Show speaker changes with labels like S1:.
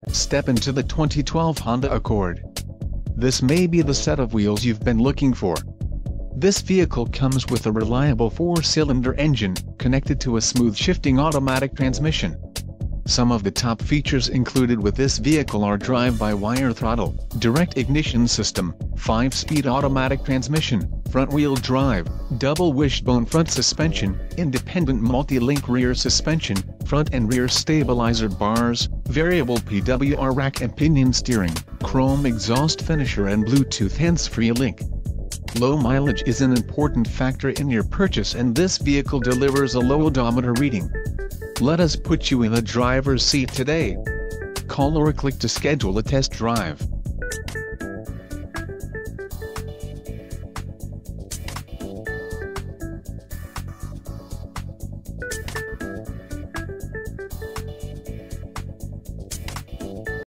S1: Step into the 2012 Honda Accord. This may be the set of wheels you've been looking for. This vehicle comes with a reliable 4-cylinder engine, connected to a smooth shifting automatic transmission. Some of the top features included with this vehicle are drive-by-wire throttle, direct ignition system, 5-speed automatic transmission, front-wheel drive, double wishbone front suspension, independent multi-link rear suspension, front and rear stabilizer bars, variable PWR rack and pinion steering, chrome exhaust finisher and Bluetooth hands-free link. Low mileage is an important factor in your purchase, and this vehicle delivers a low odometer reading. Let us put you in the driver's seat today. Call or click to schedule a test drive.